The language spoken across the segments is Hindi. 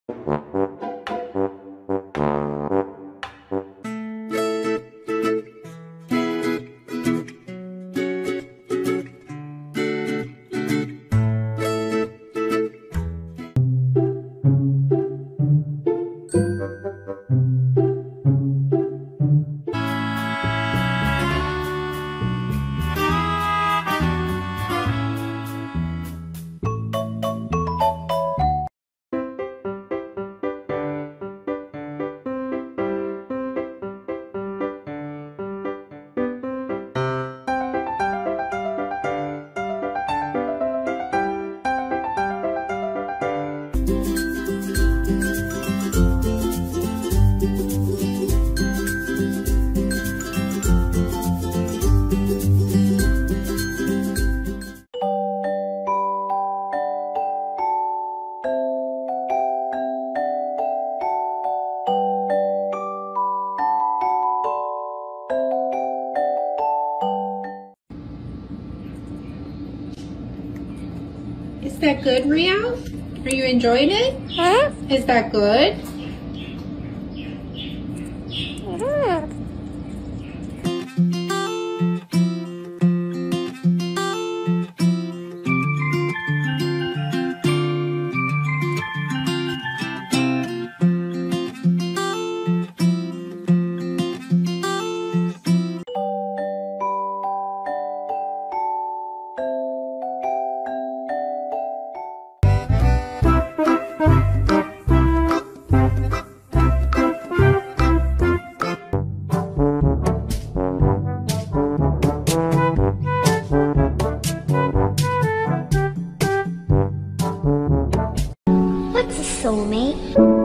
Is that good, Rio? Are you enjoying it? Huh? Is that good? What's a soulmate?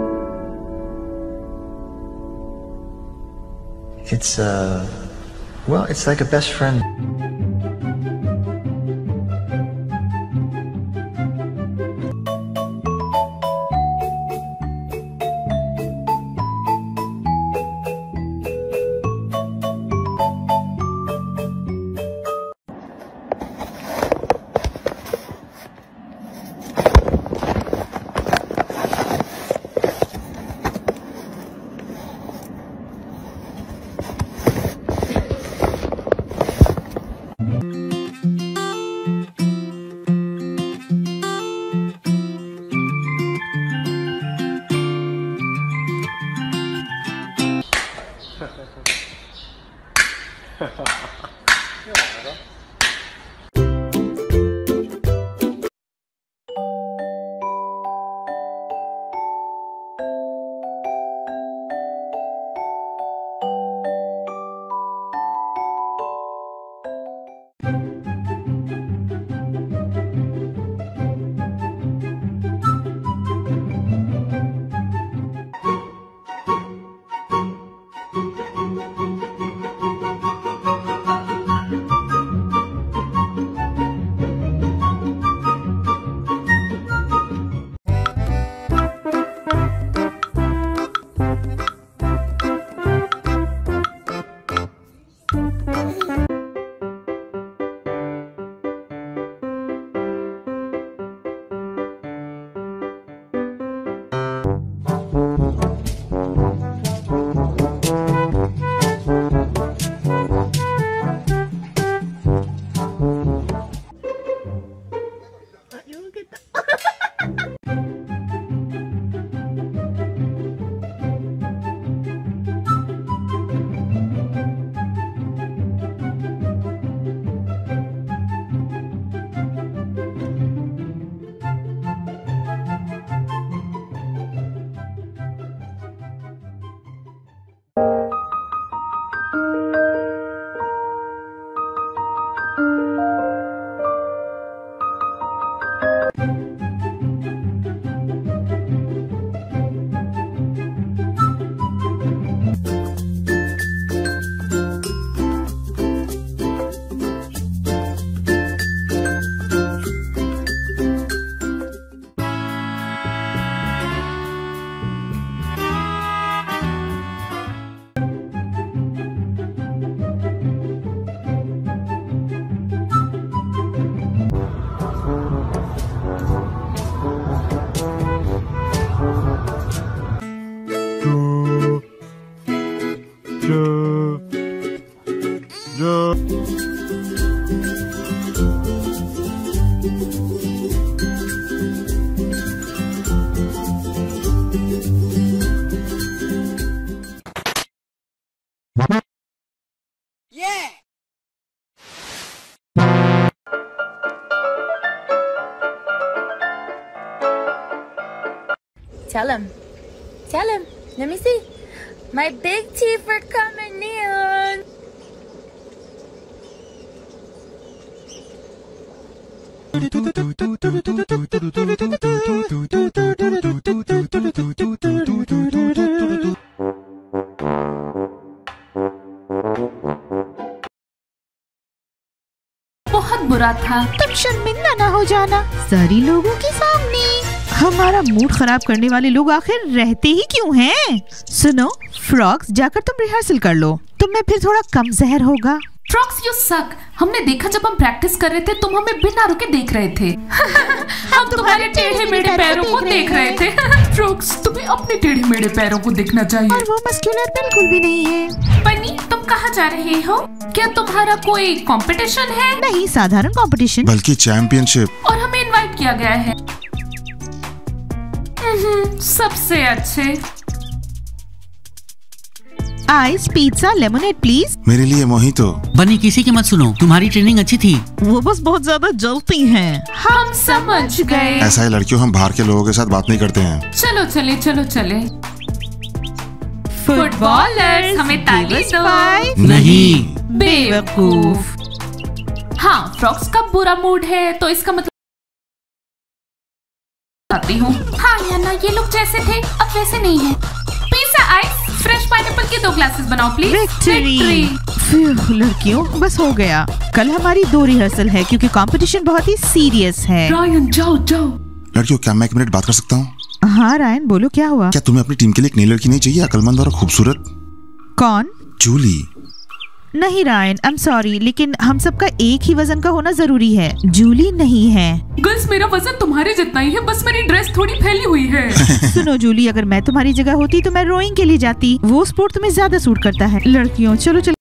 It's, well, it's like a best friend. Tell him. Tell him. Let me see. My big teeth are coming in. बहुत बुरा था। तुम शर्मिंदा ना हो जाना सारी लोगों के सामने। हमारा मूड खराब करने वाले लोग आखिर रहते ही क्यों हैं? सुनो फ्रॉक्स, जाकर तुम रिहर्सल कर लो, तुम्हें फिर थोड़ा कम जहर होगा। फ्रॉक्स यू सक। हमने देखा जब हम प्रैक्टिस कर रहे थे तुम हमें बिना रुके देख रहे थे। हम तुम्हारे टेढ़े मेढ़े पैरों को देख रहे थे। फ्रॉक्स तुम्हें अपने टेढ़े मेढ़े पैरों को देखना चाहिए। और वो मस्कुलर बिल्कुल भी नहीं है। बनी तुम कहाँ जा रहे हो? क्या तुम्हारा कोई कंपटीशन है? नहीं, साधारण कंपटीशन। बल्कि चैंपियनशिप। और हमें इनवाइट किया गया है। सबसे अच्छे। Ice, pizza, lemonade please. मेरे लिए मोहितो। बनी किसी की मत सुनो, तुम्हारी ट्रेनिंग अच्छी थी। वो बस बहुत ज्यादा जलती हैं। हम समझ गए। ऐसा है लड़कियों, हम बाहर के लोगों के साथ बात नहीं करते हैं। चलो चले चलो चले। फुटबॉलर्स हमें ताली दो। नहीं बेवकूफ। हाँ, फ्रॉक्स का बुरा मूड है तो इसका मतलब आती हूँ। हाँ याना, ये लोग जैसे थे अब वैसे नहीं है। पिज़्ज़ा, आइस, फ्रेश पाइनएप्पल के 2 ग्लासेस बनाओ प्लीज। विक्ट्री। लड़कियों बस हो गया। कल हमारी 2 रिहर्सल है क्योंकि कंपटीशन बहुत ही सीरियस है। रायन जाओ जाओ। लड़कियों, क्या मैं 1 मिनट बात कर सकता हूँ? हाँ रायन बोलो, क्या हुआ? क्या तुम्हें अपनी टीम के लिए एक नई लड़की नहीं चाहिए, अक्लमंद और खूबसूरत? कौन? जूली। नहीं रायन, आई एम सॉरी, लेकिन हम सबका एक ही वजन का होना जरूरी है। जूली नहीं है। गर्ल्स, मेरा वजन तुम्हारे जितना ही है, बस मेरी ड्रेस थोड़ी फैली हुई है। सुनो जूली, अगर मैं तुम्हारी जगह होती तो मैं रोइंग के लिए जाती। वो स्पोर्ट तुम्हें ज्यादा सूट करता है। लड़कियों चलो चलो।